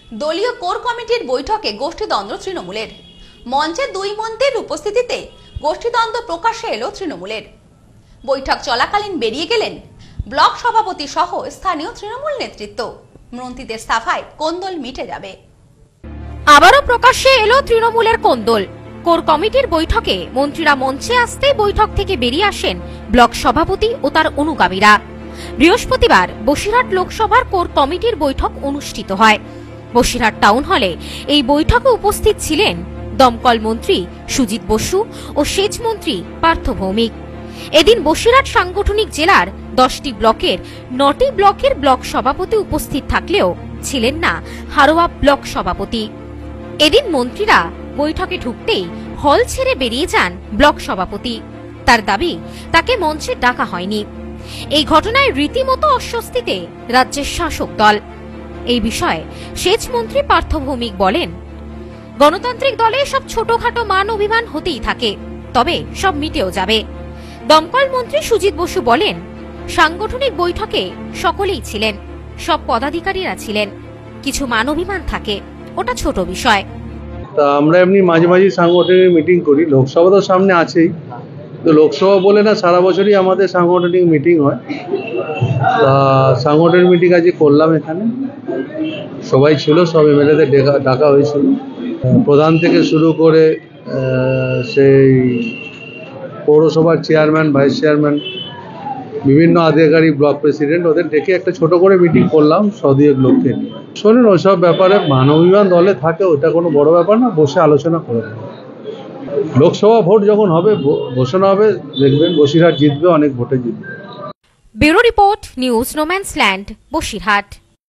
দলীয় কোর কমিটির বৈঠকে গোষ্ঠীদ্বন্দ্ব তৃণমূলের। মঞ্চে দুই মন্ত্রীর উপস্থিতিতে গোষ্ঠীদ্বন্দ্ব প্রকাশ্যে এলো তৃণমূলের। বৈঠক চলাকালীন বেরিয়ে গেলেন ব্লক সভাপতি সহ স্থানীয় তৃণমূল নেতৃত্ব। মন্ত্রীদের সাফায় কোন্দল মিটে যাবে। আবারও প্রকাশ্যে এলো তৃণমূলের কোন্দল। কোর কমিটির বৈঠকে মন্ত্রীরা মঞ্চে আসতে বৈঠক থেকে বেরিয়ে আসেন ব্লক সভাপতি ও তার অনুগামীরা। বৃহস্পতিবার বসিরহাট লোকসভার কোর কমিটির বৈঠক অনুষ্ঠিত হয়। বসিরহাট টাউন হলে এই বৈঠকে উপস্থিত ছিলেন দমকল মন্ত্রী সুজিত বসু ও সেচ মন্ত্রী পার্থ ভৌমিক। এদিন বসিরহাট সাংগঠনিক জেলার 10টি ব্লকের 9টি ব্লকের ব্লক সভাপতি উপস্থিত থাকলেও ছিলেন না হারোয়া ব্লক সভাপতি। এদিন মন্ত্রীরা বৈঠকে ঢুকতেই হল ছেড়ে বেরিয়ে যান ব্লক সভাপতি। তার দাবি, তাকে মঞ্চে ডাকা হয়নি। এই ঘটনায় রীতিমতো অস্বস্তিতে রাজ্যের শাসক দল। এই বিষয়ে সেচ মন্ত্রী পার্থ ভৌমিক বলেন, গণতান্ত্রিক দলে সব ছোটখাটো মান অভিমান হতেই থাকে, তবে সব মিটেও যাবে। দমকল মন্ত্রী সুজিত বসু বলেন, সাংগঠনিক বৈঠকে সকলেই ছিলেন, সব পদাধিকারীরা ছিলেন, কিছু মান অভিমান থাকে, ওটা ছোট বিষয়। তা আমরা এমনি মাঝে মাঝে সাংগঠনিক মিটিং করি, লোকসভা তো সামনে আছেই, তো লোকসভা বলে না সারা বছরই আমাদের সাংগঠনিক মিটিং হয়। তা সাংগঠনিক মিটিং আজকে করলাম, এখানে সবাই ছিল, সব এমএলএদের ডাকা হয়েছিল, প্রধান থেকে শুরু করে সেই পৌরসভার চেয়ারম্যান, ভাইস চেয়ারম্যান, বিভিন্ন আধিকারিক, ব্লক প্রেসিডেন্ট, ওদের ডেকে একটা ছোট করে মিটিং করলাম সদীয় লোককে নিয়ে। শোনেন, ওইসব ব্যাপারে মানবিমান দলে থাকে, ওটা কোনো বড় ব্যাপার না, বসে আলোচনা করে নেব। লোকসভা ভোট যখন হবে, ঘোষণা হবে, দেখবেন বসিরহাট জিতবে, অনেক ভোটে জিতবে। Bureau report, news No Man's Land, Basirhat.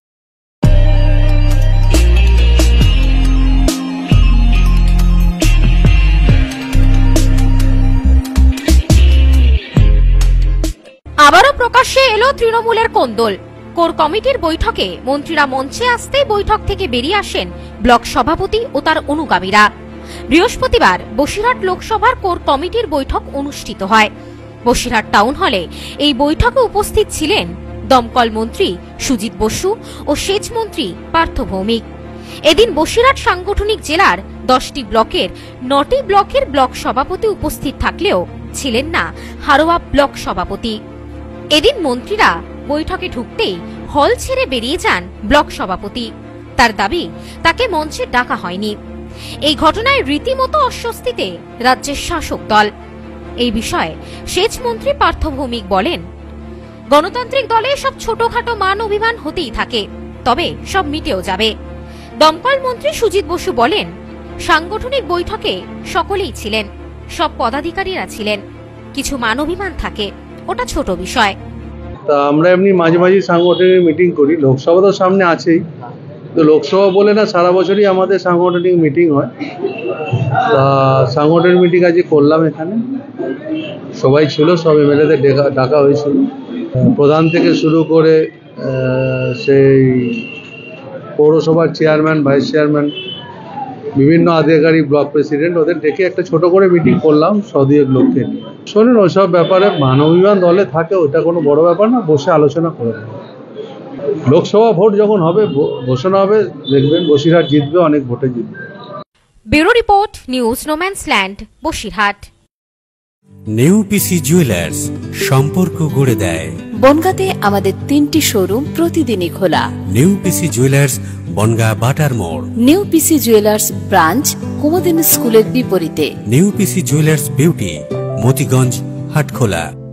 আবারও প্রকাশ্যে এলো তৃণমূলের কোন্দল। কোর কমিটির বৈঠকে মন্ত্রীরা মঞ্চে আসতে বৈঠক থেকে বেরিয়ে আসেন ব্লক সভাপতি ও তার অনুগামীরা। বৃহস্পতিবার বসিরহাট লোকসভার কোর কমিটির বৈঠক অনুষ্ঠিত হয়। বসিরহাট টাউন হলে এই বৈঠকে উপস্থিত ছিলেন দমকল মন্ত্রী সুজিত বসু ও সেচ মন্ত্রী পার্থ ভৌমিক। এদিন বসিরহাট সাংগঠনিক জেলার 10টি ব্লকের 9টি ব্লকের ব্লক সভাপতি উপস্থিত থাকলেও ছিলেন না হারোয়া ব্লক সভাপতি। এদিন মন্ত্রীরা বৈঠকে ঢুকতেই হল ছেড়ে বেরিয়ে যান ব্লক সভাপতি। তার দাবি, তাকে মঞ্চে ডাকা হয়নি। এই ঘটনায় রীতিমতো অস্বস্তিতে রাজ্যের শাসক দল। এই বিষয়ে সেচ মন্ত্রী পার্থ ভৌমিক বলেন, গণতান্ত্রিক দলে সব ছোটখাটো মান অভিমান হতেই থাকে, তবে সব মিটেও যাবে। দমকল মন্ত্রী সুজিত বসু বলেন, সাংগঠনিক বৈঠকে সকলেই ছিলেন, সব পদাধিকারীরা ছিলেন, কিছু মান অভিমান থাকে, ওটা ছোট বিষয়। তা আমরা এমনি মাঝে মাঝে সাংগঠনিক মিটিং করি, লোকসভা তো সামনে আছেই, তো লোকসভা বলে না সারা বছরই আমাদের সাংগঠনিক মিটিং হয়। তা সাংগঠনিক মিটিং আজকে করলাম, এখানে সবাই ছিল, সব এমএলএদের ডাকা হয়েছিল, প্রধান থেকে শুরু করে সেই পৌরসভার চেয়ারম্যান, ভাইস চেয়ারম্যান, বিভিন্ন আধিকারিক, ব্লক প্রেসিডেন্ট, ওদের ডেকে একটা ছোট করে মিটিং করলাম সদীয় লোককে নিয়ে। শোনেন, ওইসব ব্যাপারে মানবিমান দলে থাকে, ওটা কোনো বড় ব্যাপার না, বসে আলোচনা করে নেব। লোকসভা ভোট যখন হবে, ঘোষণা হবে, দেখবেন বসিরহাট জিতবে, অনেক ভোটে জিতবে। Bureau report, news No Man's Land, Basirhat. New PC Jewellers, সম্পর্ক গড়ে দেয়। বনগাঁতে আমাদের 3টি শোরুম প্রতিদিনই খোলা। নিউ পিসি জুয়েলার্স, বনগাঁ বাটার মোড়। New PC Jewellers branch, Kumudini স্কুলের বিপরীতে। New PC Jewellers beauty, Matiganj, Hatkhola.